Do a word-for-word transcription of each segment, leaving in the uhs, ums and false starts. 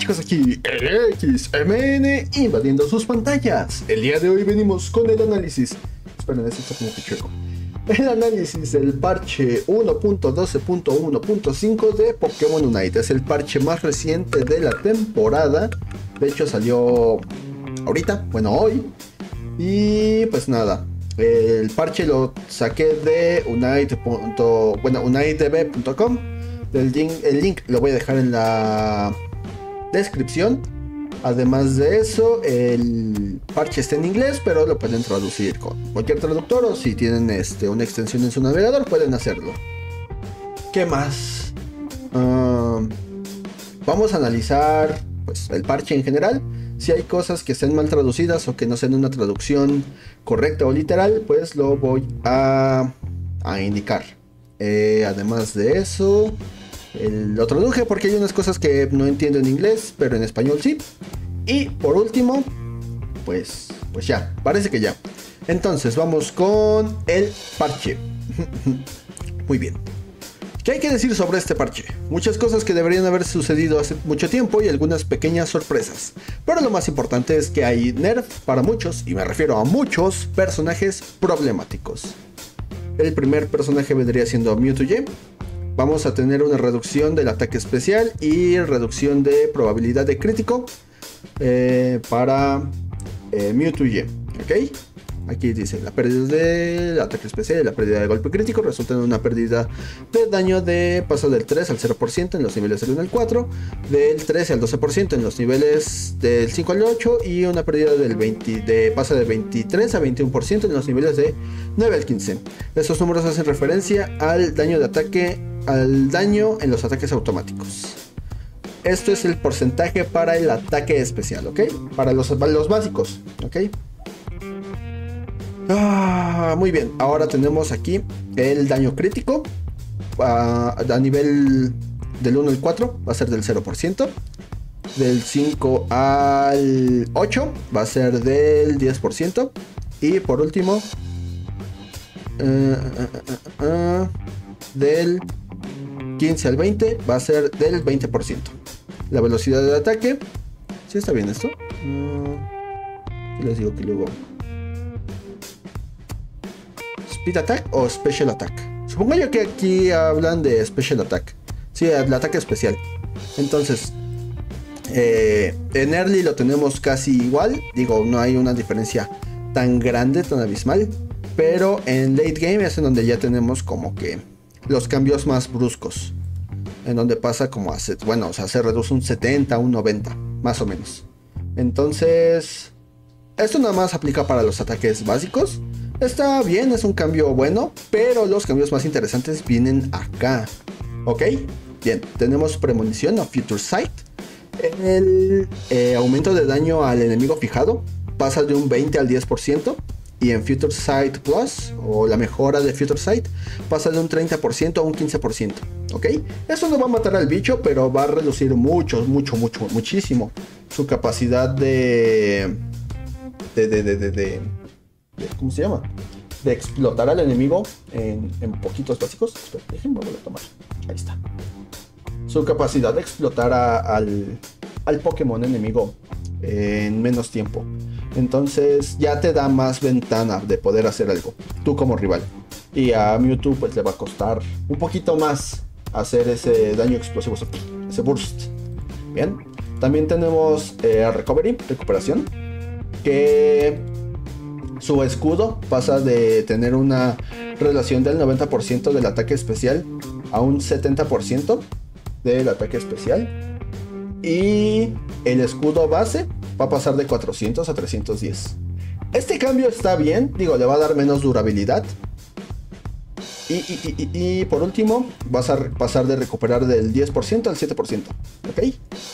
chicos, aquí X M N invadiendo sus pantallas. El día de hoy venimos con el análisis. Esperen, esto está como que chueco. El análisis del parche uno punto doce punto uno punto cinco de Pokémon Unite. Es el parche más reciente de la temporada. De hecho salió ahorita, bueno hoy. Y pues nada, el parche lo saqué de Unite. Bueno, unitedb punto com. El link, el link lo voy a dejar en la descripción. Además de eso, el parche está en inglés, pero lo pueden traducir con cualquier traductor, o si tienen este, una extensión en su navegador, pueden hacerlo. ¿Qué más? Uh, vamos a analizar pues, el parche en general. Si hay cosas que estén mal traducidas o que no sean una traducción correcta o literal, pues lo voy a, a indicar. Eh, además de eso, el, lo traduje porque hay unas cosas que no entiendo en inglés, pero en español sí. Y por último, pues, pues ya, parece que ya. Entonces vamos con el parche. Muy bien. ¿Qué hay que decir sobre este parche? Muchas cosas que deberían haber sucedido hace mucho tiempo y algunas pequeñas sorpresas. Pero lo más importante es que hay nerf para muchos, y me refiero a muchos personajes problemáticos. El primer personaje vendría siendo Mewtwo. Vamos a tener una reducción del ataque especial y reducción de probabilidad de crítico eh, para eh, Mewtwo. ¿Ok? Aquí dice la pérdida del ataque especial y la pérdida de golpe crítico resulta en una pérdida de daño de paso del tres al cero por ciento en los niveles del uno al cuatro, del trece al doce por ciento en los niveles del cinco al ocho y una pérdida del veinte de pasa de veintitrés a veintiuno por ciento en los niveles de nueve al quince. Estos números hacen referencia al daño de ataque, al daño en los ataques automáticos. Esto es el porcentaje para el ataque especial, ¿ok? Para los, los básicos, ¿ok? Ah, muy bien, ahora tenemos aquí el daño crítico. uh, A nivel del uno al cuatro va a ser del cero por ciento. Del cinco al ocho va a ser del diez por ciento. Y por último uh, uh, uh, uh, del quince al veinte va a ser del veinte por ciento. La velocidad del ataque, ¿sí está bien esto? Uh, les digo que luego Speed Attack o Special Attack. Supongo yo que aquí hablan de Special Attack. Sí, el ataque especial. Entonces, eh, en Early lo tenemos casi igual. Digo, no hay una diferencia tan grande, tan abismal. Pero en Late Game es en donde ya tenemos como que los cambios más bruscos. En donde pasa como a... Bueno, o sea, se reduce un setenta, un noventa, más o menos. Entonces, esto nada más aplica para los ataques básicos. Está bien, es un cambio bueno, pero los cambios más interesantes vienen acá. ¿Ok? Bien, tenemos premonición o Future Sight. El eh, aumento de daño al enemigo fijado pasa de un veinte al diez por ciento. Y en Future Sight Plus, o la mejora de Future Sight, pasa de un treinta por ciento a un quince por ciento. ¿Ok? Eso no va a matar al bicho, pero va a reducir mucho, mucho, mucho, muchísimo su capacidad de... de, de, de, de, de ¿Cómo se llama? De explotar al enemigo en, en poquitos básicos. Espera, déjenme volver a tomar. Ahí está. Su capacidad de explotar a, al, al Pokémon enemigo en menos tiempo. Entonces ya te da más ventana de poder hacer algo, tú como rival. Y a Mewtwo pues le va a costar un poquito más hacer ese daño explosivo, ese burst. Bien. También tenemos eh, Recovery, recuperación. Que... su escudo pasa de tener una relación del noventa por ciento del ataque especial a un setenta por ciento del ataque especial. Y el escudo base va a pasar de cuatrocientos a trescientos diez. Este cambio está bien, digo, le va a dar menos durabilidad. Y, y, y, y por último, vas a pasar de recuperar del diez por ciento al siete por ciento. ¿Ok?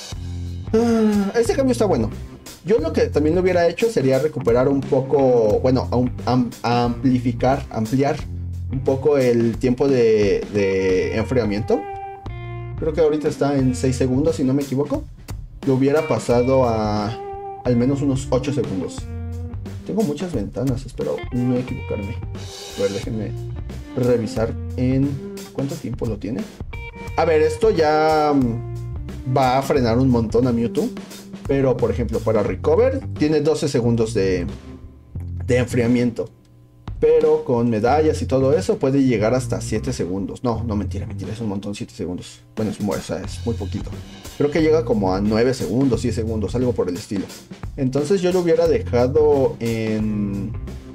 Uh, este cambio está bueno. Yo lo que también lo hubiera hecho sería recuperar un poco, bueno, am, am, amplificar, ampliar un poco el tiempo de, de enfriamiento. Creo que ahorita está en seis segundos, si no me equivoco. Lo hubiera pasado a al menos unos ocho segundos. Tengo muchas ventanas, espero no equivocarme. A ver, déjenme revisar en... ¿cuánto tiempo lo tiene? A ver, esto ya... va a frenar un montón a Mewtwo. Pero por ejemplo para Recover tiene doce segundos de, de enfriamiento. Pero con medallas y todo eso puede llegar hasta siete segundos. No, no, mentira, mentira, es un montón, siete segundos. Bueno, es muy, o sea, es muy poquito. Creo que llega como a nueve segundos, diez segundos, algo por el estilo. Entonces yo lo hubiera dejado en...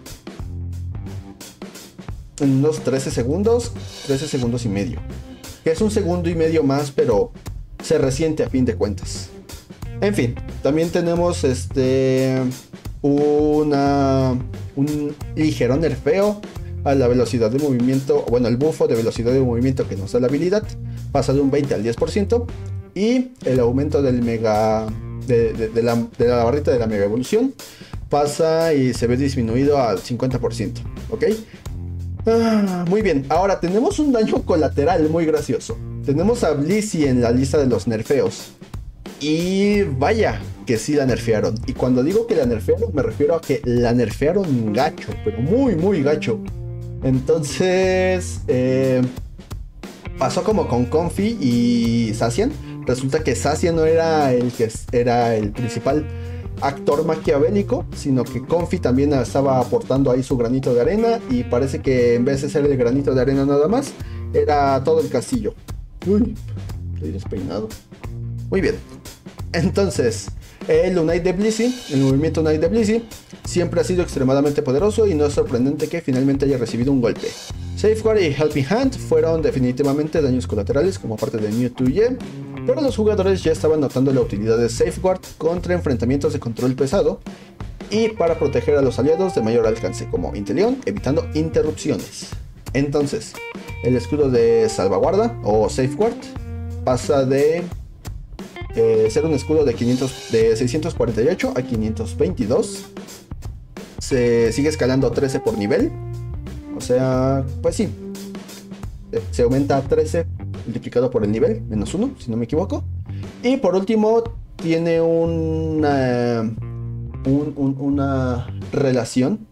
en unos trece segundos, trece segundos y medio. Que es un segundo y medio más, pero se resiente a fin de cuentas. En fin, también tenemos este... una... un ligero nerfeo a la velocidad de movimiento, bueno, el bufo de velocidad de movimiento que nos da la habilidad pasa de un veinte al diez por ciento, y el aumento del mega de, de, de, la, de la barrita de la mega evolución pasa y se ve disminuido al cincuenta por ciento, ¿ok? Ah, muy bien, ahora tenemos un daño colateral muy gracioso. Tenemos a Blissey en la lista de los nerfeos. Y vaya que sí la nerfearon. Y cuando digo que la nerfearon, me refiero a que la nerfearon gacho, pero muy, muy gacho. Entonces, eh, pasó como con Comfey y Zacian. Resulta que Zacian no era el que era el principal actor maquiavélico, sino que Comfey también estaba aportando ahí su granito de arena. Y parece que en vez de ser el granito de arena nada más, era todo el castillo. Uy, estoy despeinado. Muy bien. Entonces, el Unite de Blissey, el movimiento Unite de Blissey, siempre ha sido extremadamente poderoso y no es sorprendente que finalmente haya recibido un golpe. Safeguard y Helping Hand fueron definitivamente daños colaterales como parte de Mewtwo Y, pero los jugadores ya estaban notando la utilidad de Safeguard contra enfrentamientos de control pesado y para proteger a los aliados de mayor alcance como Inteleon, evitando interrupciones. Entonces, el escudo de salvaguarda o Safeguard pasa de Eh, ser un escudo de, quinientos, de seiscientos cuarenta y ocho a quinientos veintidós. Se sigue escalando trece por nivel. O sea, pues sí. Se aumenta a trece multiplicado por el nivel, menos uno, si no me equivoco. Y por último, tiene una, un, un, una relación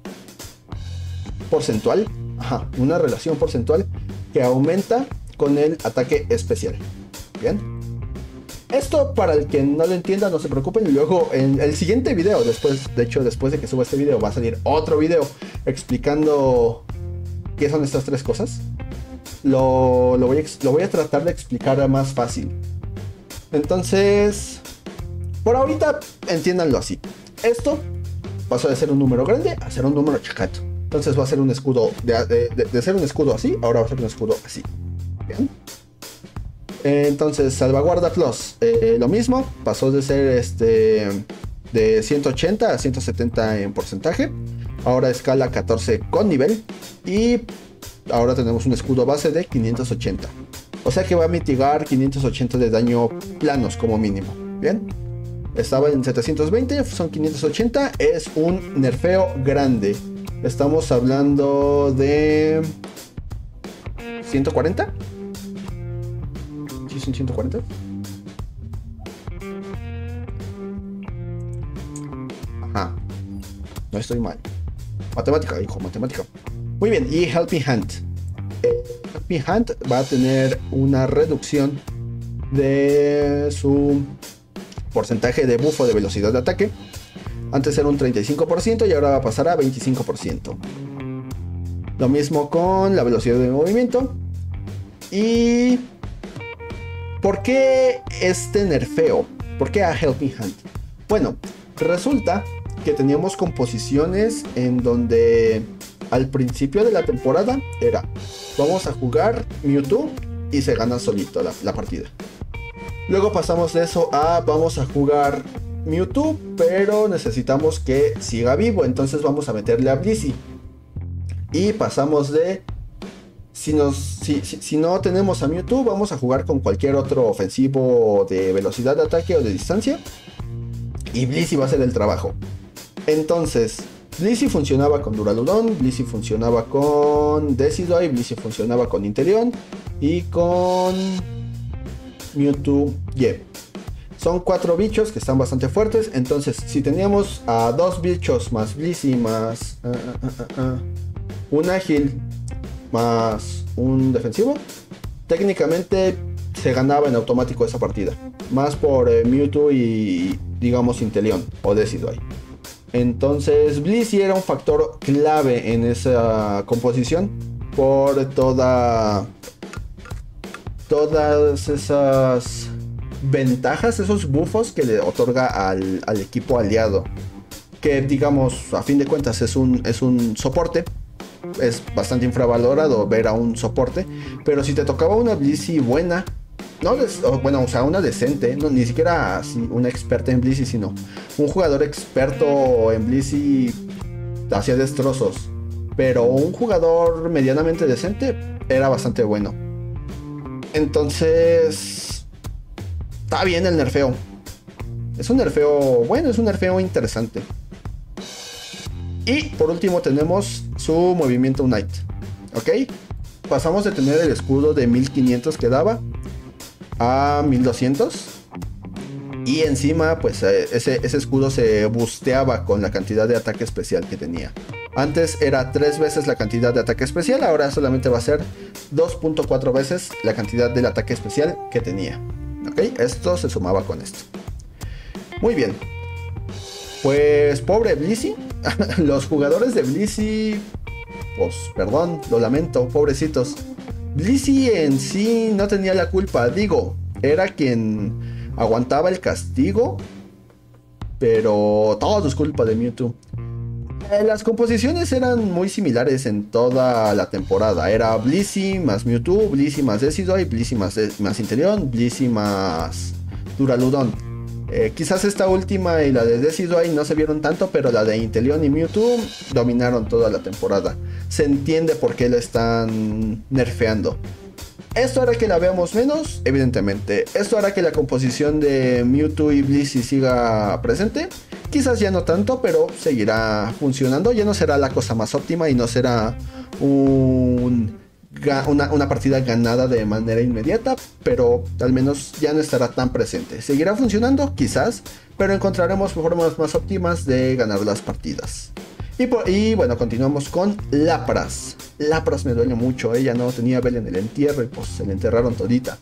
porcentual. Ajá, una relación porcentual que aumenta con el ataque especial. Bien. Esto, para el que no lo entienda, no se preocupen. Luego en el siguiente video, después, de hecho después de que suba este video, va a salir otro video explicando qué son estas tres cosas. Lo, lo, voy, a, lo voy a tratar de explicar más fácil. Entonces, por ahorita entiéndanlo así. Esto pasó de ser un número grande a ser un número chiquito. Entonces va a ser un escudo, de, de, de, de ser un escudo así, ahora va a ser un escudo así. Bien. Entonces, salvaguarda plus, eh, lo mismo, pasó de ser este de ciento ochenta a ciento setenta en porcentaje. Ahora escala catorce con nivel. Y ahora tenemos un escudo base de quinientos ochenta. O sea que va a mitigar quinientos ochenta de daño planos como mínimo. Bien. Estaba en setecientos veinte, son quinientos ochenta. Es un nerfeo grande. Estamos hablando de ciento cuarenta. ¿Sí son ciento cuarenta? Ajá. No estoy mal. Matemática, hijo, matemática. Muy bien, y Helping Hand. Eh, Helping Hand va a tener una reducción de su porcentaje de bufo de velocidad de ataque. Antes era un treinta y cinco por ciento y ahora va a pasar a veinticinco por ciento. Lo mismo con la velocidad de movimiento. Y... ¿por qué este nerfeo? ¿Por qué a Helping Hand? Bueno, resulta que teníamos composiciones en donde al principio de la temporada era: vamos a jugar Mewtwo y se gana solito la, la partida. Luego pasamos de eso a vamos a jugar Mewtwo, pero necesitamos que siga vivo, entonces vamos a meterle a Blissey. Y pasamos de... Si, nos, si, si, si no tenemos a Mewtwo, vamos a jugar con cualquier otro ofensivo de velocidad de ataque o de distancia. Y Blissey va a hacer el trabajo. Entonces, Blissey funcionaba con Duraludon, Blissey funcionaba con Decidueye, Blissey funcionaba con Inteleon y con Mewtwo Y. Son cuatro bichos que están bastante fuertes. Entonces, si teníamos a dos bichos más Blissey más uh, uh, uh, uh, un ágil más un defensivo, técnicamente se ganaba en automático esa partida. Más por eh, Mewtwo y, digamos, Inteleon o Decidueye. Entonces Blissey era un factor clave en esa composición por toda, todas esas ventajas, esos buffos que le otorga al, al equipo aliado. Que digamos, a fin de cuentas es un, es un soporte. Es bastante infravalorado ver a un soporte. Pero si te tocaba una Blissey buena, no des, bueno, o sea, una decente, no, ni siquiera así, una experta en Blissey, sino un jugador experto en Blissey hacía destrozos. Pero un jugador medianamente decente era bastante bueno. Entonces, está bien el nerfeo. Es un nerfeo bueno, es un nerfeo interesante. Y por último tenemos su movimiento Unite. ¿Ok? Pasamos de tener el escudo de mil quinientos que daba a mil doscientos. Y encima, pues ese, ese escudo se busteaba con la cantidad de ataque especial que tenía. Antes era tres veces la cantidad de ataque especial, ahora solamente va a ser dos punto cuatro veces la cantidad del ataque especial que tenía. ¿Ok? Esto se sumaba con esto. Muy bien. Pues pobre Blissey. Los jugadores de Blissey, pues perdón, lo lamento, pobrecitos. Blissey en sí no tenía la culpa. Digo, era quien aguantaba el castigo, pero todo es culpa de Mewtwo. Las composiciones eran muy similares en toda la temporada. Era Blissey más Mewtwo, Blissey más Decidueye, Blissey más, más Inteleon, Blissey más Duraludon. Eh, quizás esta última y la de Decidueye no se vieron tanto, pero la de Inteleon y Mewtwo dominaron toda la temporada. Se entiende por qué la están nerfeando. ¿Esto hará que la veamos menos? Evidentemente. ¿Esto hará que la composición de Mewtwo y Blissey siga presente? Quizás ya no tanto, pero seguirá funcionando. Ya no será la cosa más óptima y no será un, una, una partida ganada de manera inmediata, pero al menos ya no estará tan presente. ¿Seguirá funcionando? Quizás, pero encontraremos formas más óptimas de ganar las partidas. Y, por, y bueno, continuamos con Lapras. Lapras me duele mucho, ella no tenía vela en el entierro y pues se le enterraron todita.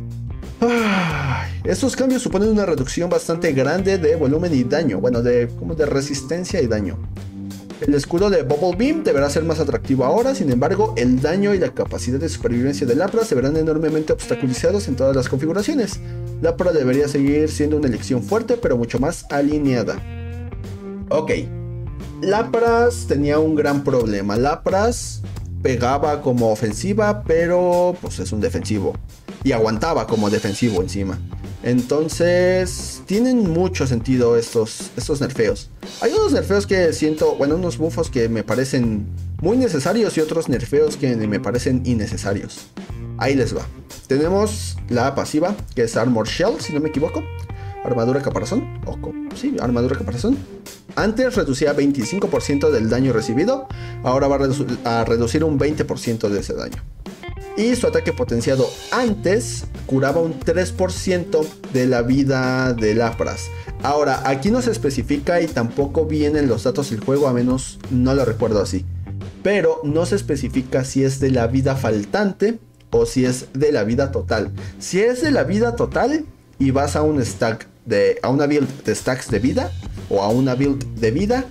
Ay, estos cambios suponen una reducción bastante grande de volumen y daño, bueno, de, como de resistencia y daño. El escudo de Bubble Beam deberá ser más atractivo ahora, sin embargo, el daño y la capacidad de supervivencia de Lapras se verán enormemente obstaculizados en todas las configuraciones. Lapras debería seguir siendo una elección fuerte, pero mucho más alineada. Ok. Lapras tenía un gran problema. Lapras pegaba como ofensiva, pero pues es un defensivo. Y aguantaba como defensivo encima. Entonces tienen mucho sentido estos, estos nerfeos. Hay unos nerfeos que siento, bueno, unos buffos que me parecen muy necesarios y otros nerfeos que me parecen innecesarios. Ahí les va. Tenemos la pasiva, que es Armor Shell, si no me equivoco. Armadura caparazón. O, sí, armadura caparazón. Antes reducía veinticinco por ciento del daño recibido. Ahora va a, redu a reducir un veinte por ciento de ese daño. Y su ataque potenciado antes curaba un tres por ciento de la vida de Lapras. Ahora, aquí no se especifica y tampoco vienen los datos del juego, a menos no lo recuerdo así. Pero no se especifica si es de la vida faltante o si es de la vida total. Si es de la vida total y vas a un stack de, a una build de stacks de vida o a una build de vida,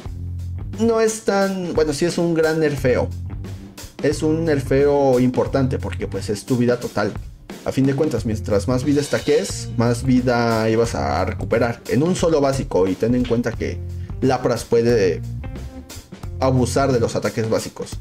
no es tan, bueno, sí es un gran nerfeo. Es un nerfeo importante porque pues es tu vida total. A fin de cuentas, mientras más vida stackees, más vida ibas a recuperar en un solo básico. Y ten en cuenta que Lapras puede abusar de los ataques básicos.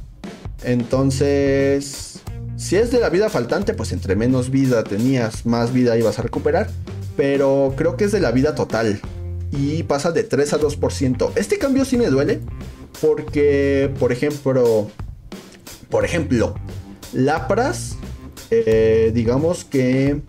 Entonces, si es de la vida faltante, pues entre menos vida tenías, más vida ibas a recuperar. Pero creo que es de la vida total y pasa de tres a dos por ciento. Este cambio sí me duele porque, por ejemplo... Por ejemplo, Lapras, eh, digamos que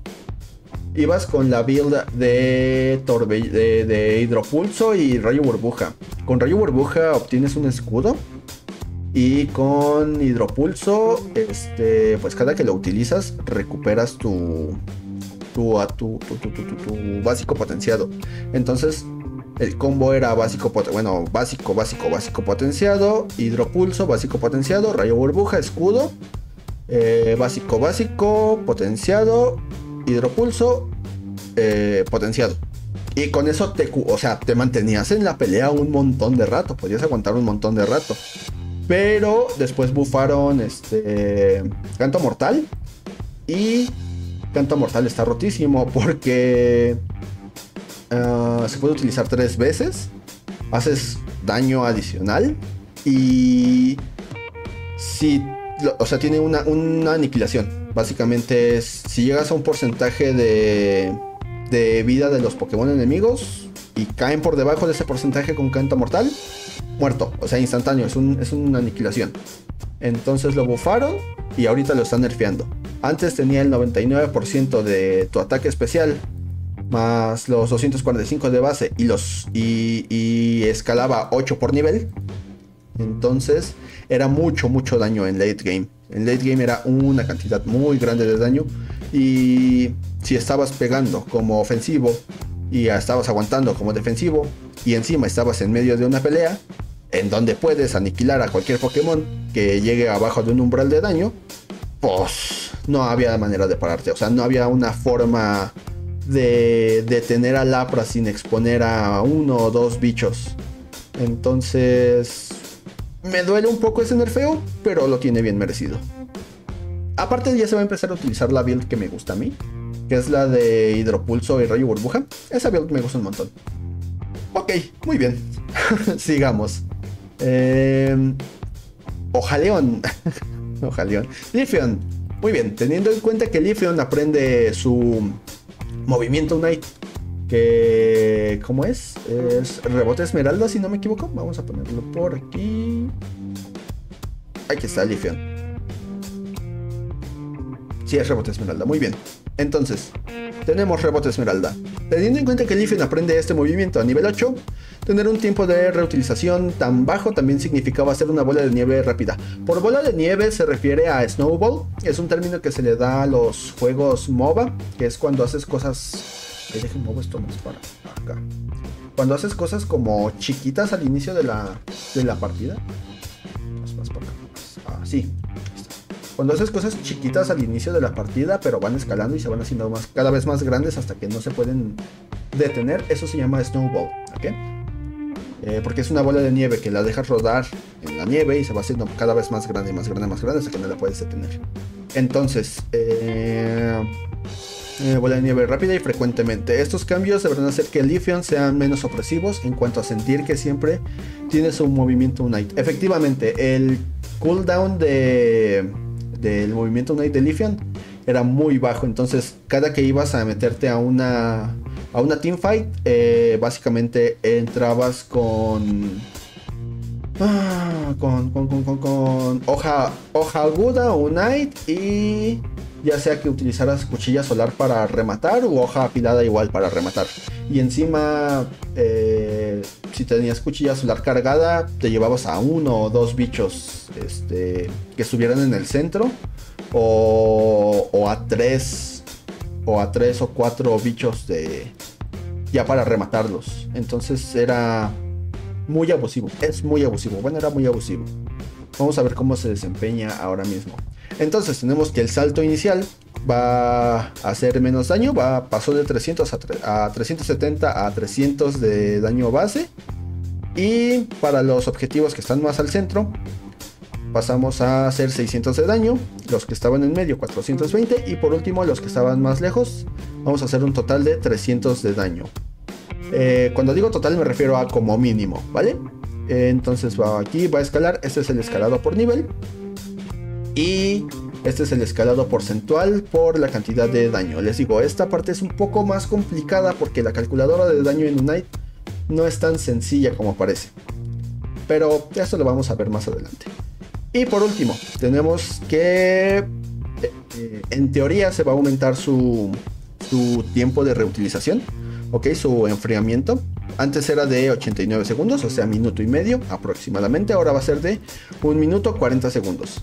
ibas con la build de, torbe de, de Hidropulso y Rayo Burbuja. Con Rayo Burbuja obtienes un escudo y con Hidropulso, este, pues cada que lo utilizas recuperas tu, tu, tu, tu, tu, tu, tu, tu básico potenciado. Entonces... el combo era básico, bueno, básico, básico, básico potenciado, Hidropulso, básico potenciado, Rayo Burbuja, escudo. Eh, básico, básico, potenciado, hidropulso, eh, potenciado. Y con eso te, o sea, te mantenías en la pelea un montón de rato, podías aguantar un montón de rato. Pero después bufaron este Canto Mortal. Y Canto Mortal está rotísimo porque uh, se puede utilizar tres veces. Haces daño adicional. Y si, o sea, tiene una, una aniquilación. Básicamente es, si llegas a un porcentaje de, de vida de los Pokémon enemigos y caen por debajo de ese porcentaje con Canto Mortal, muerto, o sea, instantáneo, es, un, es una aniquilación. Entonces lo bufaron y ahorita lo están nerfeando. Antes tenía el noventa y nueve por ciento de tu ataque especial más los doscientos cuarenta y cinco de base y, los, y, y escalaba ocho por nivel. Entonces era mucho, mucho daño en late game. En late game era una cantidad muy grande de daño. Y si estabas pegando como ofensivo y estabas aguantando como defensivo y encima estabas en medio de una pelea en donde puedes aniquilar a cualquier Pokémon que llegue abajo de un umbral de daño, pues no había manera de pararte. O sea, no había una forma de detener a Lapras sin exponer a uno o dos bichos. Entonces me duele un poco ese nerfeo, pero lo tiene bien merecido. Aparte ya se va a empezar a utilizar la build que me gusta a mí, que es la de Hidropulso y Rayo Burbuja. Esa build me gusta un montón. Ok, muy bien. Sigamos. Eh, Ojaleón. Ojaleón. Leafeon. Muy bien, teniendo en cuenta que Leafeon aprende su movimiento Unite, que ¿cómo es? Es rebote esmeralda, si no me equivoco. Vamos a ponerlo por aquí. Aquí está Leafeon. Sí, es rebote esmeralda, muy bien. Entonces, tenemos rebote esmeralda. Teniendo en cuenta que Leafeon aprende este movimiento a nivel ocho, tener un tiempo de reutilización tan bajo también significaba hacer una bola de nieve rápida. Por bola de nieve se refiere a Snowball. Es un término que se le da a los juegos MOBA, que es cuando haces cosas... Eh, dejen mover esto más para acá. Cuando haces cosas como chiquitas al inicio de la, de la partida. Más, más para acá. Ah, sí. Cuando haces cosas chiquitas al inicio de la partida, pero van escalando y se van haciendo más, cada vez más grandes hasta que no se pueden detener, eso se llama Snowball, ¿ok? Eh, porque es una bola de nieve que la dejas rodar en la nieve y se va haciendo cada vez más grande, más grande, más grande hasta que no la puedes detener. Entonces, eh, eh, bola de nieve rápida y frecuentemente. Estos cambios deberán hacer que Leafeon sean menos opresivos en cuanto a sentir que siempre tienes un movimiento Unite. Efectivamente, el cooldown de... del movimiento Unite de Leafeon era muy bajo, entonces cada que ibas a meterte a una a una teamfight, eh, básicamente entrabas con, ah, con con con con, con hoja hoja aguda o Unite, y ya sea que utilizaras cuchilla solar para rematar o hoja afilada igual para rematar, y encima eh, si tenías cuchilla solar cargada te llevabas a uno o dos bichos este, que estuvieran en el centro, o, o a tres o a tres o cuatro bichos de ya para rematarlos. Entonces era muy abusivo, es muy abusivo, bueno, era muy abusivo. Vamos a ver cómo se desempeña ahora mismo. Entonces tenemos que el salto inicial va a hacer menos daño, va, pasó de trescientos a, a trescientos setenta a trescientos de daño base. Y para los objetivos que están más al centro, pasamos a hacer seiscientos de daño, los que estaban en medio cuatrocientos veinte, y por último los que estaban más lejos vamos a hacer un total de trescientos de daño. Eh, cuando digo total me refiero a como mínimo, ¿vale? Eh, entonces va aquí, va a escalar, este es el escalado por nivel. Y este es el escalado porcentual por la cantidad de daño. Les digo, esta parte es un poco más complicada porque la calculadora de daño en Unite no es tan sencilla como parece. Pero esto lo vamos a ver más adelante. Y por último, tenemos que eh, en teoría se va a aumentar su, su tiempo de reutilización. Ok, su enfriamiento. Antes era de ochenta y nueve segundos, o sea, minuto y medio aproximadamente. Ahora va a ser de un minuto cuarenta segundos.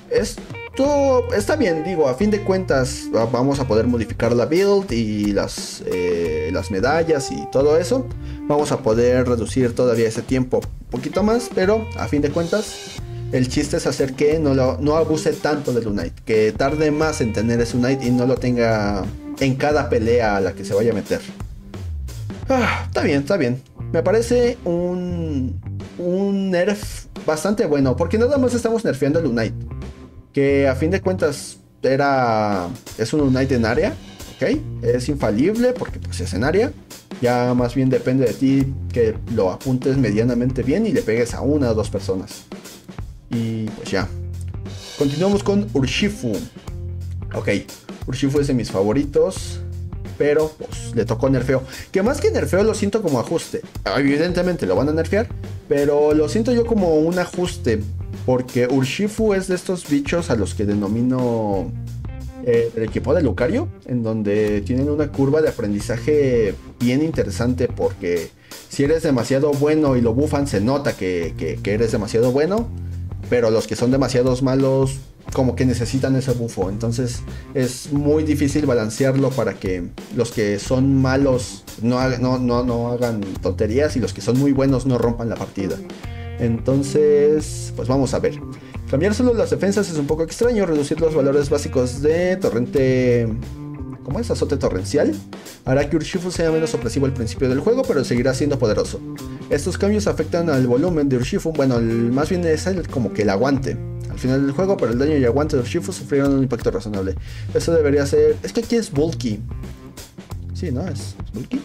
Esto está bien, digo, a fin de cuentas vamos a poder modificar la build y las, eh, las medallas y todo eso. Vamos a poder reducir todavía ese tiempo un poquito más, pero a fin de cuentas El chiste es hacer que no, lo, no abuse tanto del Unite, que tarde más en tener ese Unite y no lo tenga en cada pelea a la que se vaya a meter. Ah, está bien, está bien. Me parece un, un nerf bastante bueno, porque nada más estamos nerfeando el Unite, que a fin de cuentas era, es un Unite en área, ¿ok? Es infalible porque pues es en área. Ya más bien depende de ti que lo apuntes medianamente bien y le pegues a una o dos personas. Y pues ya. Continuamos con Urshifu. Ok, Urshifu es de mis favoritos, pero pues le tocó nerfeo. Que más que nerfeo lo siento como ajuste. Evidentemente lo van a nerfear, pero lo siento yo como un ajuste, porque Urshifu es de estos bichos a los que denomino eh, el equipo de Lucario, en donde tienen una curva de aprendizaje bien interesante, porque si eres demasiado bueno y lo bufan, se nota que, que, que eres demasiado bueno, pero los que son demasiados malos como que necesitan ese bufo. Entonces es muy difícil balancearlo para que los que son malos no, ha, no, no, no hagan tonterías y los que son muy buenos no rompan la partida. Entonces, pues vamos a ver. Cambiar solo las defensas es un poco extraño. Reducir los valores básicos de torrente... ¿Cómo es? Azote torrencial. Hará que Urshifu sea menos opresivo al principio del juego, pero seguirá siendo poderoso. Estos cambios afectan al volumen de Urshifu. Bueno, el, más bien es el, como que el aguante al final del juego, pero el daño y aguante de Urshifu sufrieron un impacto razonable. Eso debería ser... Es que aquí es bulky. Sí, ¿no? ¿Es, es bulky?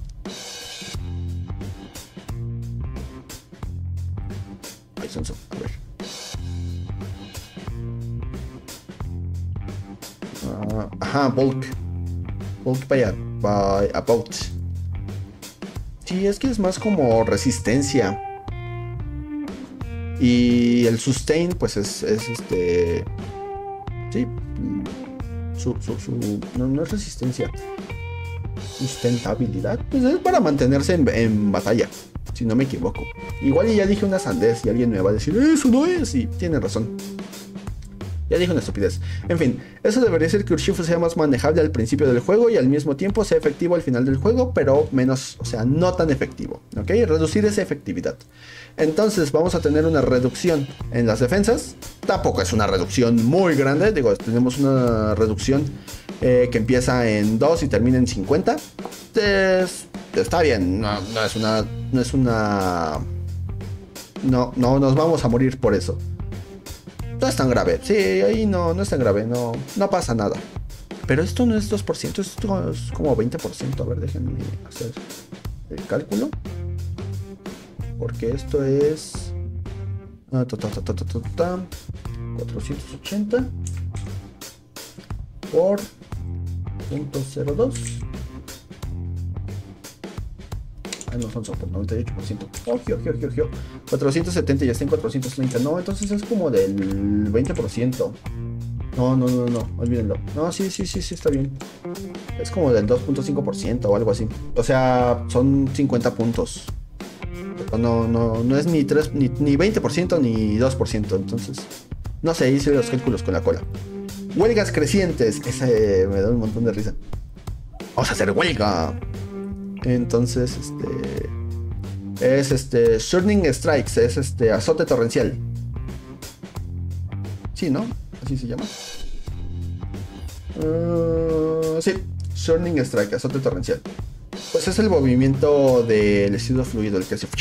Ay, sonso. A ver. Uh, ajá, bulk. Bulk by, a, by about. Sí, es que es más como resistencia. Y el sustain, pues es, es este. Sí. Su, su, su, no, no es resistencia. Sustentabilidad. Pues es para mantenerse en, en batalla. Si no me equivoco. Igual ya dije una sandez y alguien me va a decir, eso no es. Y tiene razón. Ya dije una estupidez. En fin, eso debería ser que Urshifu sea más manejable al principio del juego y al mismo tiempo sea efectivo al final del juego, pero menos, o sea, no tan efectivo. ¿Ok? Reducir esa efectividad. Entonces vamos a tener una reducción en las defensas. Tampoco es una reducción muy grande. Digo, tenemos una reducción eh, que empieza en dos y termina en cincuenta. Es, está bien. No, no es una... No es una... No, no nos vamos a morir por eso. No es tan grave, sí, ahí no, no es tan grave, no, no pasa nada. Pero esto no es dos por ciento, esto es como veinte por ciento. A ver, déjenme hacer el cálculo. Porque esto es... Ah, ta, ta, ta, ta, ta, ta, ta, cuatrocientos ochenta por punto cero dos. Ah, no, son por noventa y ocho por ciento. Oh, gio, gio, gio, gio. cuatrocientos setenta y ya está en cuatrocientos treinta. No, entonces es como del veinte por ciento. No, no, no, no, olvídenlo. No, sí, sí, sí, sí, está bien. Es como del dos punto cinco por ciento o algo así. O sea, son cincuenta puntos. No, no, no es ni, tres, ni, ni veinte por ciento ni dos por ciento. Entonces, no sé, hice los cálculos con la cola. Huelgas crecientes. Ese me da un montón de risa. Vamos a hacer huelga. Entonces, este... es este... Churning Strikes, es este... azote torrencial. Sí, ¿no? Así se llama. Uh, sí, Churning Strike, azote torrencial. Pues es el movimiento del estilo fluido, el que hace...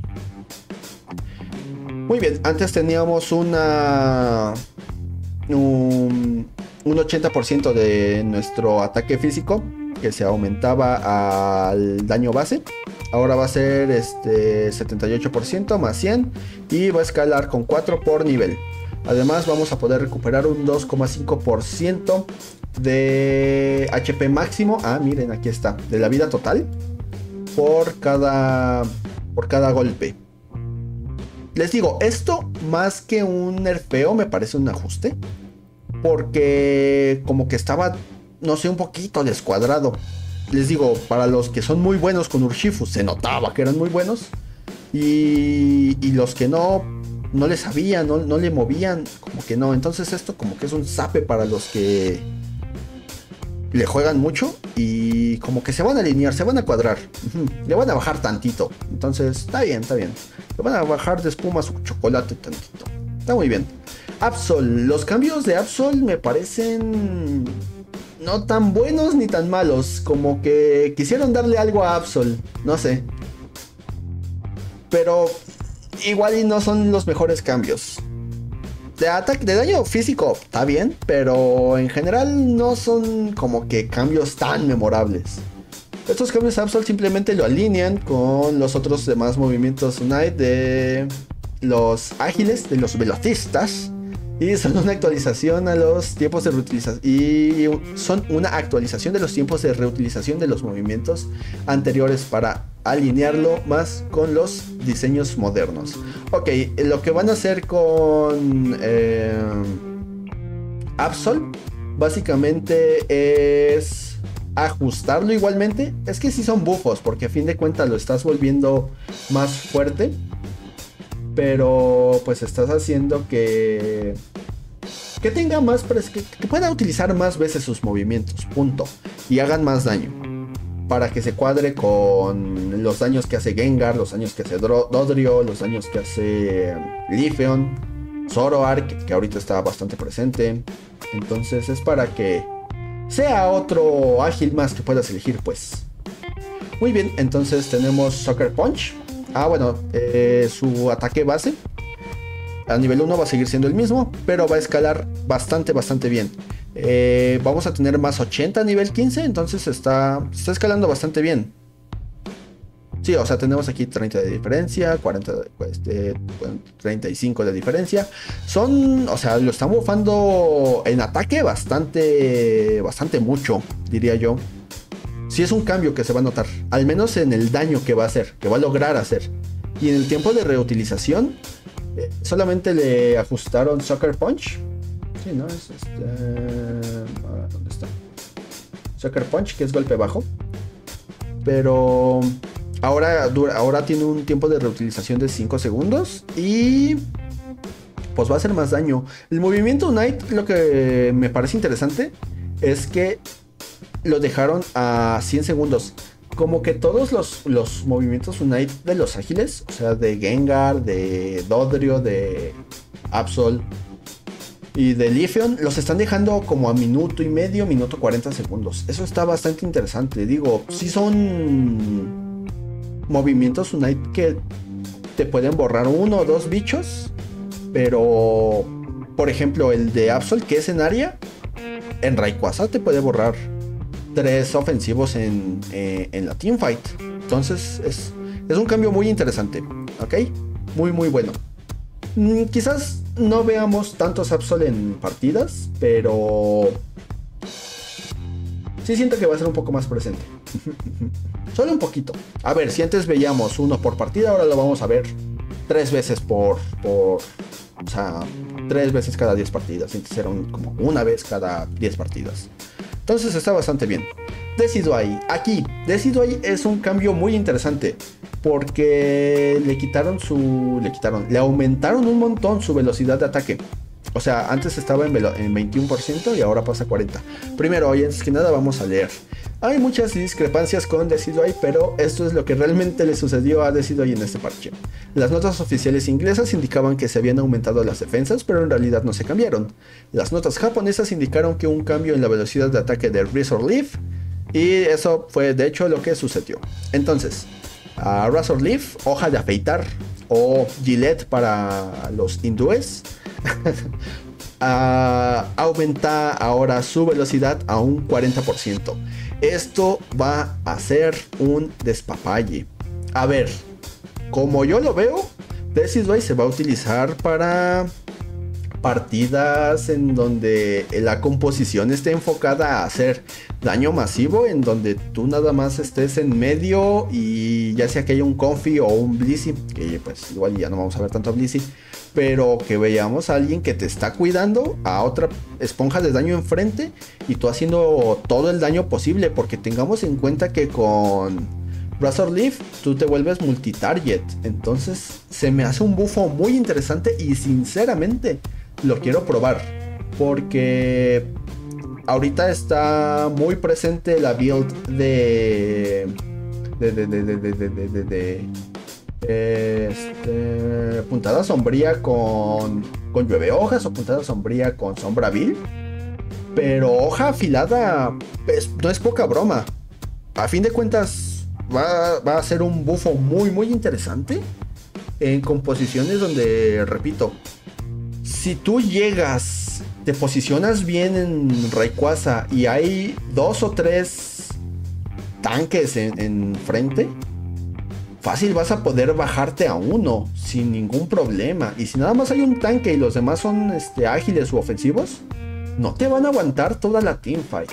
Muy bien, antes teníamos una... Un, un ochenta por ciento de nuestro ataque físico que se aumentaba al daño base. Ahora va a ser este setenta y ocho por ciento más cien y va a escalar con cuatro por nivel. Además vamos a poder recuperar un dos coma cinco por ciento de H P máximo. Ah, miren, aquí está, de la vida total por cada por cada golpe. Les digo, esto más que un nerfeo me parece un ajuste, porque como que estaba, no sé, un poquito descuadrado. Les digo, para los que son muy buenos con Urshifu, se notaba que eran muy buenos. Y, y los que no, no le sabían, no, no le movían, como que no. Entonces esto como que es un zape para los que le juegan mucho. Y como que se van a alinear, se van a cuadrar. Le van a bajar tantito. Entonces está bien, está bien. Le van a bajar de espuma su chocolate tantito. Está muy bien. Absol. Los cambios de Absol me parecen no tan buenos ni tan malos. Como que quisieron darle algo a Absol. No sé. Pero igual y no son los mejores cambios. De ataque, de daño físico está bien, pero en general no son como que cambios tan memorables. Estos cambios Absol simplemente lo alinean con los otros demás movimientos Unite de los ágiles, de los velocistas. Y son una actualización a los tiempos de reutilización. Y son una actualización de los tiempos de reutilización de los movimientos anteriores para alinearlo más con los diseños modernos. Ok, lo que van a hacer con eh, Absol básicamente es ajustarlo igualmente. Es que sí son bufos, porque a fin de cuentas lo estás volviendo más fuerte. Pero pues estás haciendo que que tenga más que, que pueda utilizar más veces sus movimientos, punto, y hagan más daño para que se cuadre con los daños que hace Gengar, los daños que hace Dodrio, los daños que hace Leafeon, Zoroark, que ahorita está bastante presente. Entonces es para que sea otro ágil más que puedas elegir, pues. Muy bien, entonces tenemos Sucker Punch. Ah, bueno, eh, su ataque base a nivel uno va a seguir siendo el mismo, pero va a escalar bastante, bastante bien. Eh, vamos a tener más ochenta a nivel quince, entonces está, está escalando bastante bien. Sí, o sea, tenemos aquí treinta de diferencia, cuarenta, este, treinta y cinco de diferencia. Son, o sea, lo están bufando en ataque bastante, bastante mucho, diría yo. Sí es un cambio que se va a notar, al menos en el daño que va a hacer, que va a lograr hacer. Y en el tiempo de reutilización, eh, solamente le ajustaron Sucker Punch. Sí, ¿no? Es este... ¿Dónde está? Sucker Punch, que es golpe bajo. Pero ahora, dura, ahora tiene un tiempo de reutilización de cinco segundos y pues va a hacer más daño. El movimiento Unite, lo que me parece interesante es que lo dejaron a cien segundos. Como que todos los, los movimientos Unite de los ágiles, o sea, de Gengar, de Dodrio, de Absol y de Leafeon, los están dejando como a minuto y medio, minuto cuarenta segundos. Eso está bastante interesante. Digo, sí son movimientos Unite que te pueden borrar uno o dos bichos, pero por ejemplo el de Absol, que es en área, en Rayquaza te puede borrar tres ofensivos en, eh, en la teamfight. Entonces es, es un cambio muy interesante. Ok, muy muy bueno. mm, Quizás no veamos tantos Absol en partidas, pero sí siento que va a ser un poco más presente. Solo un poquito. A ver, si antes veíamos uno por partida, ahora lo vamos a ver tres veces por, por o sea, tres veces cada diez partidas. Antes era un, como una vez cada diez partidas. Entonces está bastante bien. Decidueye. Aquí, Decidueye es un cambio muy interesante. Porque le quitaron su... Le quitaron... Le aumentaron un montón su velocidad de ataque. O sea, antes estaba en, en veintiuno por ciento y ahora pasa a cuarenta por ciento. Primero, y antes que nada vamos a leer. Hay muchas discrepancias con Decidueye, pero esto es lo que realmente le sucedió a Decidueye en este parche. Las notas oficiales inglesas indicaban que se habían aumentado las defensas, pero en realidad no se cambiaron. Las notas japonesas indicaron que un cambio en la velocidad de ataque de Razor Leaf, y eso fue de hecho lo que sucedió. Entonces, a Razor Leaf, hoja de afeitar, o Gillette para los hindúes, uh, aumenta ahora su velocidad a un cuarenta por ciento. Esto va a ser un despapalle. A ver, como yo lo veo, Decidueye se va a utilizar para partidas en donde la composición esté enfocada a hacer daño masivo, en donde tú nada más estés en medio y ya sea que haya un Comfy o un Blissey, que pues igual ya no vamos a ver tanto a Blissey, pero que veamos a alguien que te está cuidando, a otra esponja de daño enfrente y tú haciendo todo el daño posible, porque tengamos en cuenta que con Razor Leaf tú te vuelves multitarget. Entonces se me hace un bufo muy interesante y sinceramente lo quiero probar, porque ahorita está muy presente la build de de de de de de de, de, de, de este, puntada sombría con con llueve hojas o puntada sombría con sombra vil. Pero hoja afilada es, no es poca broma. A fin de cuentas va, va a ser un bufo muy muy interesante en composiciones donde, repito, si tú llegas, te posicionas bien en Rayquaza y hay dos o tres tanques en, en frente, fácil vas a poder bajarte a uno sin ningún problema. Y si nada más hay un tanque y los demás son este, ágiles u ofensivos, no te van a aguantar toda la teamfight.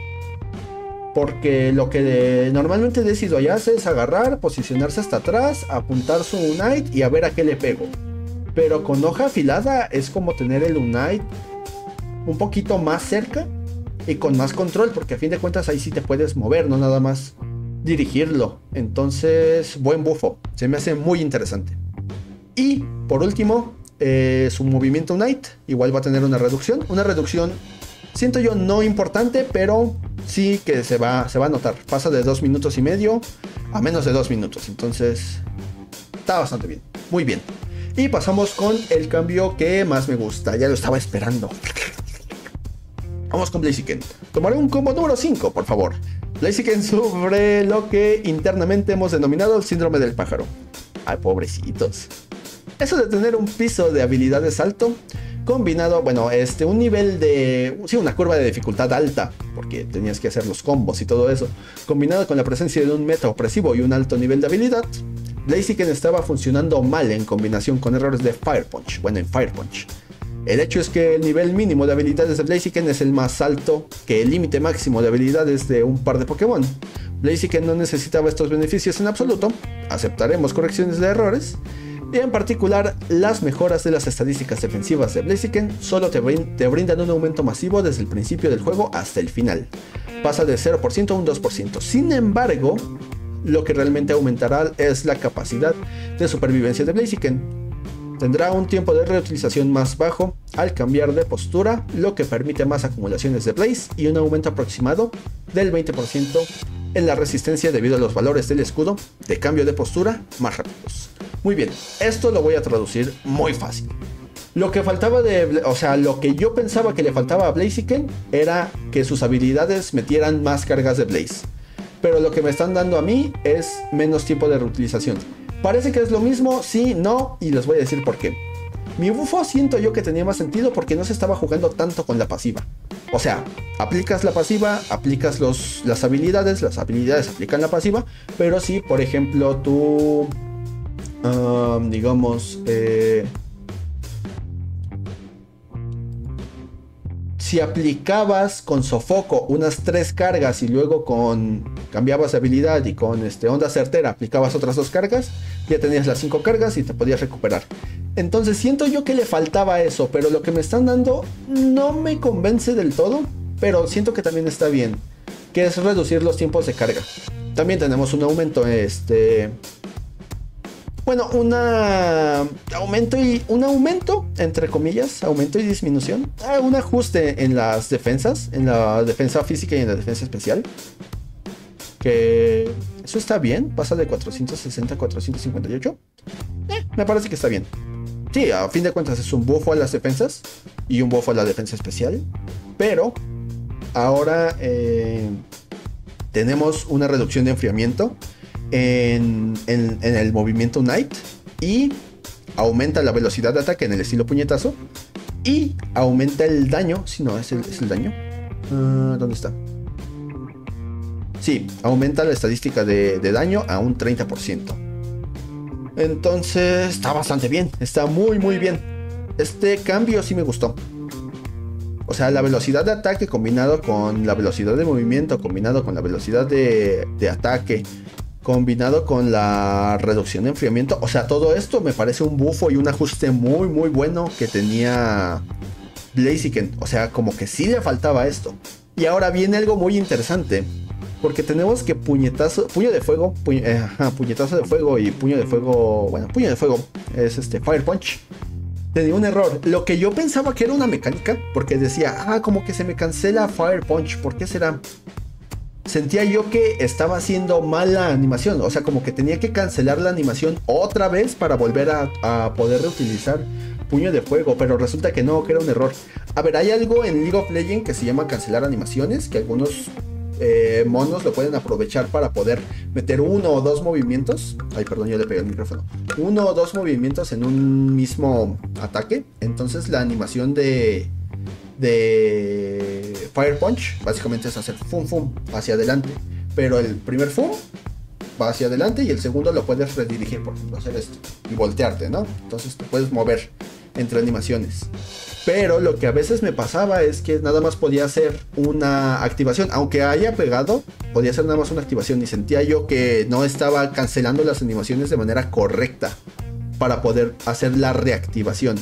Porque lo que de, normalmente Decidueye ya hace es agarrar, posicionarse hasta atrás, apuntar su Unite y a ver a qué le pego. Pero con hoja afilada es como tener el Unite un poquito más cerca y con más control, porque a fin de cuentas ahí sí te puedes mover, no nada más dirigirlo. Entonces, buen bufo, se me hace muy interesante. Y por último, eh, su movimiento Unite igual va a tener una reducción. Una reducción, siento yo, no importante, pero sí que se va, se va a notar. Pasa de dos minutos y medio a menos de dos minutos. Entonces, está bastante bien, muy bien. Y pasamos con el cambio que más me gusta. Ya lo estaba esperando. Vamos con Blaziken. Tomaré un combo número cinco, por favor. Blaziken sobre lo que internamente hemos denominado el síndrome del pájaro. Ay, pobrecitos. Eso de tener un piso de habilidades alto, combinado, bueno, este, un nivel de, sí, una curva de dificultad alta, porque tenías que hacer los combos y todo eso, combinado con la presencia de un meta opresivo y un alto nivel de habilidad, Blaziken estaba funcionando mal en combinación con errores de Fire Punch, bueno, en Fire Punch. El hecho es que el nivel mínimo de habilidades de Blaziken es el más alto que el límite máximo de habilidades de un par de Pokémon. Blaziken no necesitaba estos beneficios en absoluto, aceptaremos correcciones de errores, y en particular las mejoras de las estadísticas defensivas de Blaziken solo te, brin te brindan un aumento masivo desde el principio del juego hasta el final. Pasa de cero por ciento a un dos por ciento. Sin embargo, lo que realmente aumentará es la capacidad de supervivencia de Blaziken. Tendrá un tiempo de reutilización más bajo al cambiar de postura, lo que permite más acumulaciones de Blaze y un aumento aproximado del veinte por ciento en la resistencia debido a los valores del escudo de cambio de postura más rápidos. Muy bien, esto lo voy a traducir muy fácil. Lo que faltaba de, o sea, lo que yo pensaba que le faltaba a Blaziken era que sus habilidades metieran más cargas de Blaze. Pero lo que me están dando a mí es menos tiempo de reutilización. Parece que es lo mismo, sí, no, y les voy a decir por qué. Mi bufo siento yo que tenía más sentido porque no se estaba jugando tanto con la pasiva. O sea, aplicas la pasiva, aplicas los, las habilidades, las habilidades aplican la pasiva, pero si, por ejemplo, tú, um, digamos, eh, si aplicabas con sofoco unas tres cargas y luego con cambiabas de habilidad y con este, onda certera aplicabas otras dos cargas, ya tenías las cinco cargas y te podías recuperar. Entonces siento yo que le faltaba eso, pero lo que me están dando no me convence del todo, pero siento que también está bien, que es reducir los tiempos de carga. También tenemos un aumento, este... Bueno, una aumento y un aumento, entre comillas, aumento y disminución, ah, un ajuste en las defensas, en la defensa física y en la defensa especial. Que eso está bien, pasa de cuatrocientos sesenta a cuatrocientos cincuenta y ocho. Eh, me parece que está bien. Sí, a fin de cuentas es un buffo a las defensas y un buffo a la defensa especial. Pero ahora eh, tenemos una reducción de enfriamiento En, en, en el movimiento Unite y aumenta la velocidad de ataque en el estilo puñetazo y aumenta el daño, si no, es el, es el daño. Uh, ¿Dónde está? Sí, aumenta la estadística de, de daño a un treinta por ciento. Entonces está bastante bien, está muy muy bien. Este cambio sí me gustó. O sea, la velocidad de ataque combinado con la velocidad de movimiento, combinado con la velocidad de, de ataque, combinado con la reducción de enfriamiento. O sea, todo esto me parece un buffo y un ajuste muy muy bueno que tenía Blaziken. O sea, como que sí le faltaba esto. Y ahora viene algo muy interesante, porque tenemos que puñetazo, puño de fuego, puñ, eh, ajá, puñetazo de fuego y puño de fuego, bueno, puño de fuego es este Fire Punch. Tenía un error. Lo que yo pensaba que era una mecánica, porque decía, ah, como que se me cancela Fire Punch, ¿por qué será? sentía yo que estaba haciendo mal la animación. O sea, como que tenía que cancelar la animación otra vez para volver a, a poder reutilizar puño de fuego. Pero resulta que no, que era un error. A ver, hay algo en League of Legends que se llama cancelar animaciones, que algunos eh, monos lo pueden aprovechar para poder meter uno o dos movimientos. Ay, perdón, yo le pegué el micrófono. Uno o dos movimientos en un mismo ataque. Entonces la animación de... de Fire Punch básicamente es hacer fum fum hacia adelante, pero el primer fum va hacia adelante y el segundo lo puedes redirigir, por ejemplo, hacer esto y voltearte, ¿no? Entonces te puedes mover entre animaciones. Pero lo que a veces me pasaba es que nada más podía hacer una activación, aunque haya pegado, podía hacer nada más una activación y sentía yo que no estaba cancelando las animaciones de manera correcta para poder hacer la reactivación.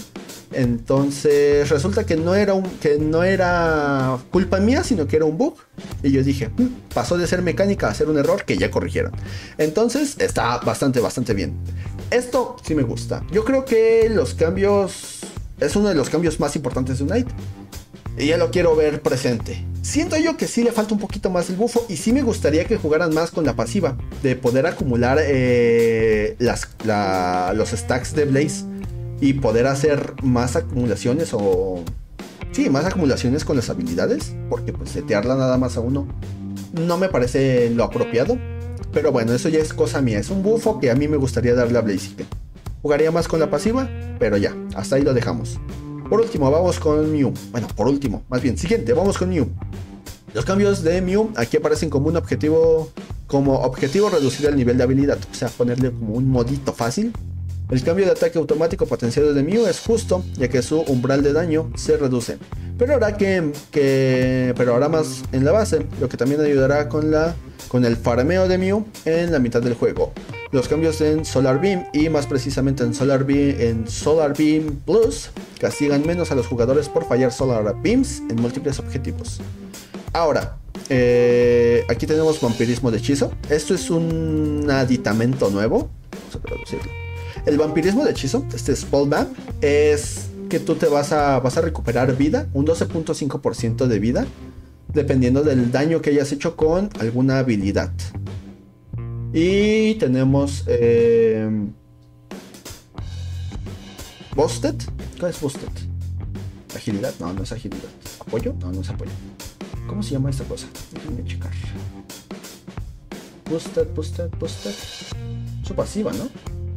Entonces resulta que no era un, que no era culpa mía, sino que era un bug. Y yo dije, hm, pasó de ser mecánica a ser un error que ya corrigieron. Entonces está bastante, bastante bien. Esto sí me gusta. Yo creo que los cambios es uno de los cambios más importantes de Unite. Y ya lo quiero ver presente. Siento yo que sí le falta un poquito más el bufo. Y sí me gustaría que jugaran más con la pasiva, de poder acumular eh, las, la, los stacks de Blaze y poder hacer más acumulaciones o... Sí, más acumulaciones con las habilidades. Porque pues setearla nada más a uno no me parece lo apropiado. Pero bueno, eso ya es cosa mía. Es un bufo que a mí me gustaría darle a Blaziken. Jugaría más con la pasiva, pero ya, hasta ahí lo dejamos. Por último, vamos con Mew. Bueno, por último, más bien, siguiente, vamos con Mew. Los cambios de Mew aquí aparecen como un objetivo, como objetivo reducir el nivel de habilidad. O sea, ponerle como un modito fácil. El cambio de ataque automático potenciado de Mew es justo, ya que su umbral de daño se reduce. Pero ahora que, que pero ahora más en la base, lo que también ayudará con, la, con el farmeo de Mew en la mitad del juego. Los cambios en Solar Beam y más precisamente en Solar Beam, en Solar Beam Plus castigan menos a los jugadores por fallar Solar Beams en múltiples objetivos. Ahora, eh, aquí tenemos vampirismo de hechizo. Esto es un aditamento nuevo. Vamos a traducirlo. El vampirismo de hechizo, este Spellvamp, es que tú te vas a, vas a recuperar vida, un doce punto cinco por ciento de vida, dependiendo del daño que hayas hecho con alguna habilidad. Y tenemos eh, Boosted. ¿Qué es Boosted? Agilidad, no, no es agilidad. ¿Apoyo? No, no es apoyo. ¿Cómo se llama esta cosa? Déjenme checar. Boosted, Boosted, Boosted. Su pasiva, ¿no?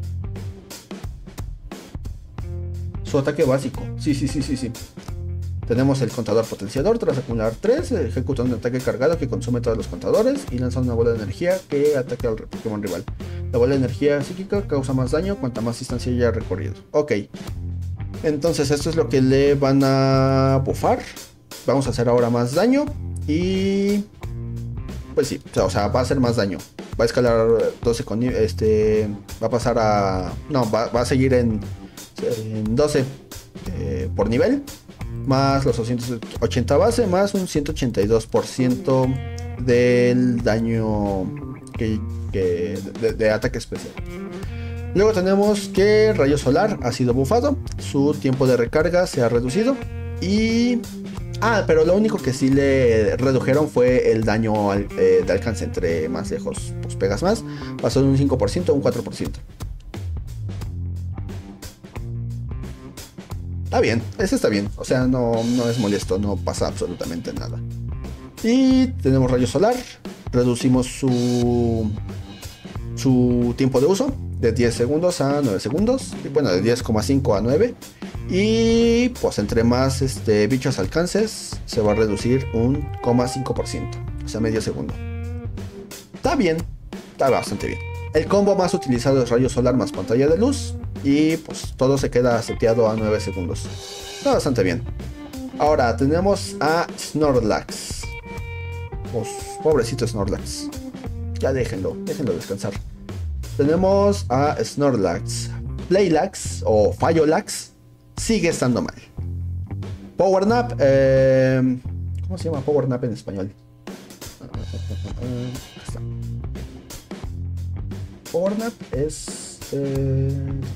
Su ataque básico. Sí, sí, sí, sí, sí. Tenemos el contador potenciador. Tras acumular tres, ejecuta un ataque cargado que consume todos los contadores y lanza una bola de energía que ataque al Pokémon rival. La bola de energía psíquica causa más daño cuanta más distancia haya recorrido. Ok. Entonces esto es lo que le van a buffar. Vamos a hacer ahora más daño. Y... pues sí, o sea, va a hacer más daño. Va a escalar doce con... este... va a pasar a... no, va, va a seguir en... en doce eh, por nivel. Más los doscientos ochenta base, más un ciento ochenta y dos por ciento del daño que, que de, de ataque especial. Luego tenemos que Rayo Solar ha sido bufado, su tiempo de recarga se ha reducido y... ah, pero lo único que sí le redujeron fue el daño al, eh, de alcance. Entre más lejos pues pegas más, pasó de un cinco por ciento a un cuatro por ciento. Está bien, eso está bien, o sea, no, no es molesto, no pasa absolutamente nada. Y tenemos Rayo Solar, reducimos su, su tiempo de uso de diez segundos a nueve segundos, y bueno, de diez coma cinco a nueve. Y pues entre más este, bichos alcances, se va a reducir un cero coma cinco por ciento, o sea, medio segundo. Está bien, está bastante bien. El combo más utilizado es Rayo Solar más pantalla de luz. Y pues todo se queda seteado a nueve segundos. Está bastante bien. Ahora tenemos a Snorlax. Pues, pobrecito Snorlax. Ya déjenlo, déjenlo descansar. Tenemos a Snorlax. Playlax o Fallolax sigue estando mal. Power Nap. Eh, ¿Cómo se llama Power Nap en español? Está. Power Nap es... Eh,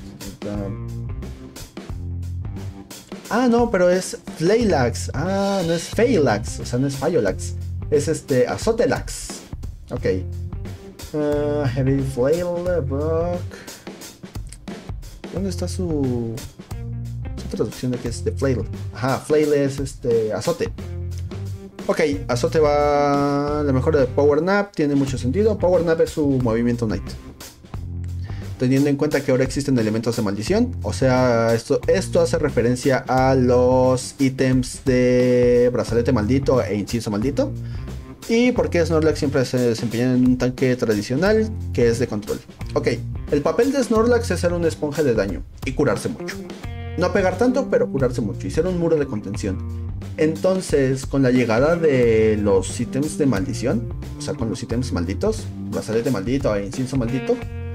ah, no, pero es Flaylax. Ah, no es Faylax. O sea, no es Fallolax. Es este Azotelax. Ok. Uh, heavy Flail, Brock. ¿Dónde está su, su traducción de que es de Flail? Ajá, Flail es este azote. Ok, azote va la mejora de Power Nap, tiene mucho sentido. Power Nap es su movimiento Night. Teniendo en cuenta que ahora existen elementos de maldición, o sea, esto, esto hace referencia a los ítems de brazalete maldito e incienso maldito. Y porque Snorlax siempre se desempeña en un tanque tradicional que es de control. Ok, el papel de Snorlax es ser una esponja de daño y curarse mucho. No pegar tanto, pero curarse mucho y ser un muro de contención. Entonces, con la llegada de los ítems de maldición, o sea, con los ítems malditos, brazalete maldito e incienso maldito,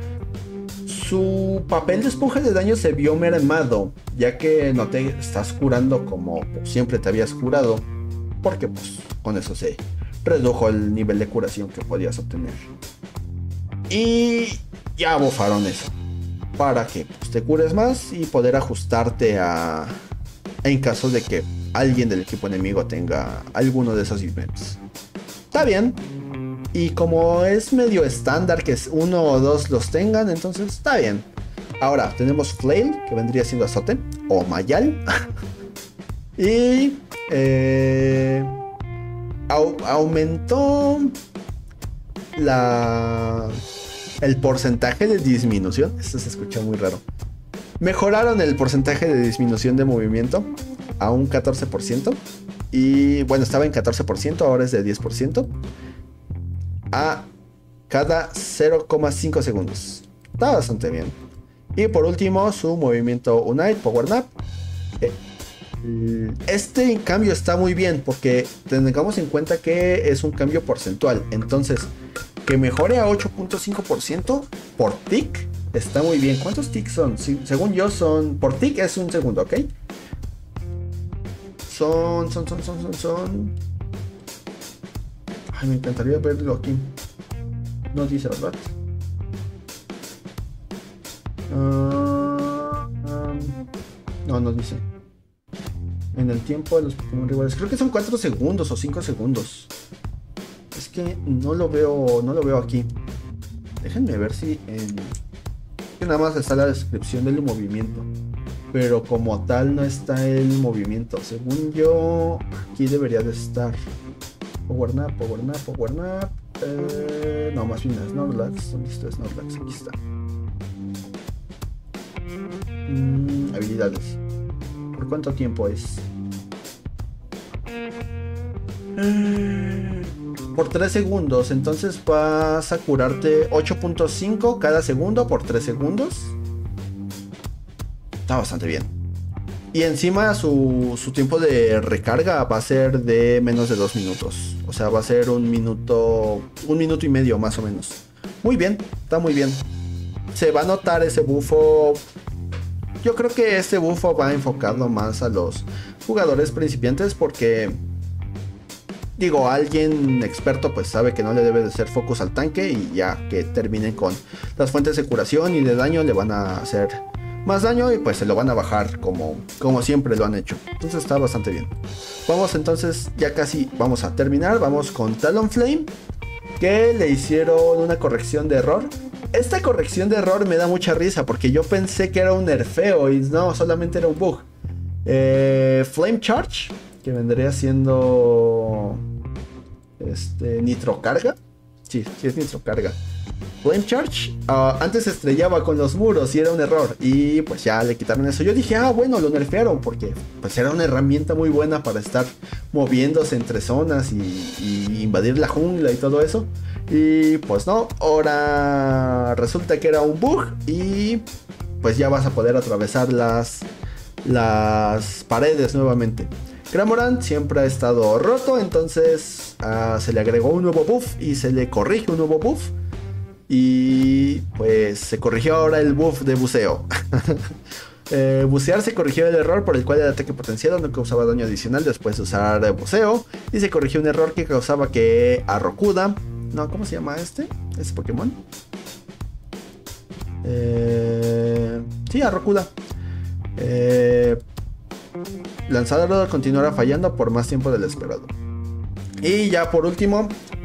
su papel de esponja de daño se vio mermado, ya que no te estás curando como siempre te habías curado, porque pues con eso se redujo el nivel de curación que podías obtener. Y ya bufaron eso, para que pues, te cures más y poder ajustarte a... en caso de que alguien del equipo enemigo tenga alguno de esos ítems. Está bien. Y como es medio estándar que uno o dos los tengan, entonces está bien. Ahora tenemos Flail, que vendría siendo azote, o Mayal. y eh, au aumentó la, el porcentaje de disminución. Esto se escucha muy raro. Mejoraron el porcentaje de disminución de movimiento a un catorce por ciento. Y bueno, estaba en catorce por ciento, ahora es de diez por ciento. A cada cero coma cinco segundos. Está bastante bien. Y por último, su movimiento Unite, Power Nap. Este cambio está muy bien porque tengamos en cuenta que es un cambio porcentual. Entonces, que mejore a ocho punto cinco por ciento por tick está muy bien. ¿Cuántos ticks son? Sí, según yo son... Por tick es un segundo, ¿ok? Son, son, son, son, son, son... Ay, me encantaría verlo aquí. No dice, ¿verdad? Uh, um, no, no dice. En el tiempo de los Pokémon rivales. Creo que son cuatro segundos o cinco segundos. Es que no lo veo. No lo veo aquí. Déjenme ver si en... que nada más está la descripción del movimiento. Pero como tal no está el movimiento. Según yo, aquí debería de estar. Power Nap, Power Nap, Power Nap. Eh, no, más bien Snorlax. ¿Dónde está Snorlax? Aquí está. Mm, habilidades. ¿Por cuánto tiempo es? Eh, por tres segundos. Entonces vas a curarte ocho punto cinco cada segundo por tres segundos. Está bastante bien. Y encima su, su tiempo de recarga va a ser de menos de dos minutos. O sea, va a ser un minuto, un minuto y medio más o menos. Muy bien, está muy bien. Se va a notar ese bufo. Yo creo que este bufo va enfocado más a los jugadores principiantes porque... Digo, alguien experto pues sabe que no le debe de hacer focus al tanque y ya que terminen con las fuentes de curación y de daño le van a hacer... más daño y pues se lo van a bajar como, como siempre lo han hecho. Entonces está bastante bien. Vamos entonces, ya casi vamos a terminar. Vamos con Talonflame, que le hicieron una corrección de error. Esta corrección de error me da mucha risa porque yo pensé que era un nerfeo y no, solamente era un bug. eh, Flame Charge, que vendría siendo este, Nitrocarga. Sí, sí es Nitrocarga. Flame Charge uh, antes se estrellaba con los muros y era un error. Y pues ya le quitaron eso. Yo dije, ah, bueno, lo nerfearon porque pues era una herramienta muy buena para estar moviéndose entre zonas y, y invadir la jungla y todo eso. Y pues no, ahora resulta que era un bug y pues ya vas a poder atravesar las, las paredes nuevamente. Cramorant siempre ha estado roto, entonces uh, se le agregó un nuevo buff y se le corrige un nuevo buff. Y pues se corrigió ahora el buff de buceo. eh, bucear se corrigió el error por el cual el ataque potenciado no causaba daño adicional después de usar buceo. Y se corrigió un error que causaba que a Rokuda... No, ¿cómo se llama este? ¿Este Pokémon? Eh, sí, a Rokuda. Eh, Lanzador continuará fallando por más tiempo del esperado. Y ya por último,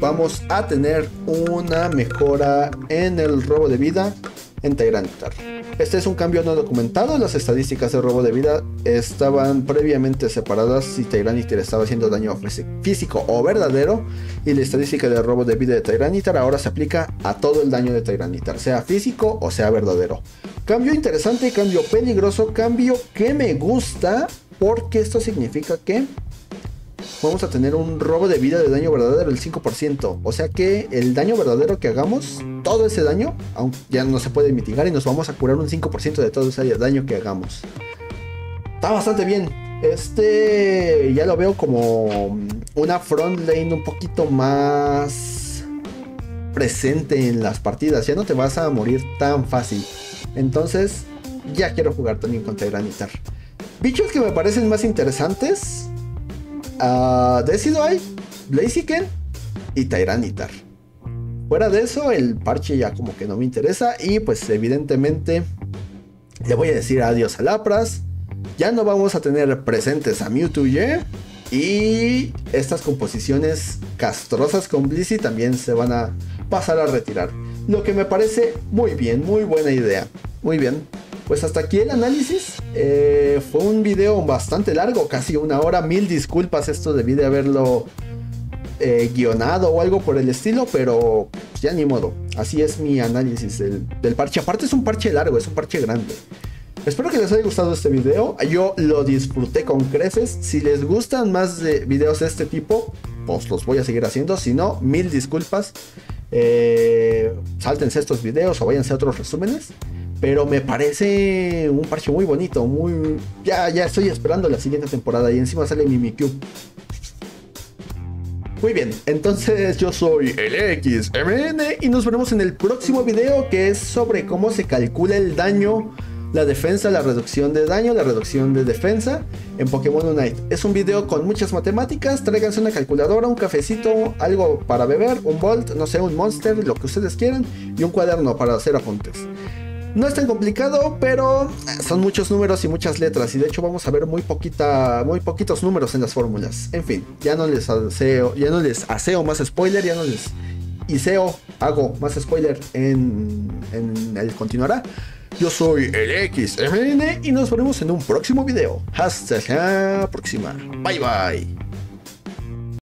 vamos a tener una mejora en el robo de vida en Tyranitar. Este es un cambio no documentado. Las estadísticas de robo de vida estaban previamente separadas si Tyranitar estaba haciendo daño físico o verdadero, y la estadística de robo de vida de Tyranitar ahora se aplica a todo el daño de Tyranitar, sea físico o sea verdadero. Cambio interesante, cambio peligroso, cambio que me gusta, porque esto significa que vamos a tener un robo de vida de daño verdadero del cinco por ciento. O sea que el daño verdadero que hagamos, todo ese daño, aunque ya no se puede mitigar, y nos vamos a curar un cinco por ciento de todo ese daño que hagamos. Está bastante bien. Este ya lo veo como una front lane un poquito más presente en las partidas. Ya no te vas a morir tan fácil. Entonces ya quiero jugar también con Tyranitar. Bichos que me parecen más interesantes: Uh, Decidueye, Blaziken y Tyranitar. Fuera de eso, el parche ya como que no me interesa. Y pues evidentemente le voy a decir adiós a Lapras. Ya no vamos a tener presentes a Mewtwo Y. Y estas composiciones castrosas con Blissey también se van a pasar a retirar. Lo que me parece muy bien, muy buena idea. Muy bien. Pues hasta aquí el análisis. Eh, fue un video bastante largo, casi una hora. Mil disculpas, esto debí de haberlo eh, guionado o algo por el estilo, pero pues ya ni modo. Así es mi análisis del, del parche. Aparte es un parche largo, es un parche grande. Espero que les haya gustado este video. Yo lo disfruté con creces. Si les gustan más de videos de este tipo, pues los voy a seguir haciendo. Si no, mil disculpas. Eh, sáltense estos videos o váyanse a otros resúmenes. Pero me parece un parche muy bonito, muy... Ya, ya estoy esperando la siguiente temporada y encima sale Mimikyu. Muy bien, entonces yo soy el X M N y nos veremos en el próximo video, que es sobre cómo se calcula el daño, la defensa, la reducción de daño, la reducción de defensa en Pokémon Unite. Es un video con muchas matemáticas. Tráiganse una calculadora, un cafecito, algo para beber, un Volt, no sé, un Monster, lo que ustedes quieran, y un cuaderno para hacer apuntes. No es tan complicado, pero son muchos números y muchas letras, y de hecho vamos a ver muy poquita, muy poquitos números en las fórmulas. En fin, ya no les aseo, ya no les aseo más spoiler, ya no les iseo, hago más spoiler en, en el continuará. Yo soy el X M N y nos veremos en un próximo video. Hasta la próxima. Bye bye.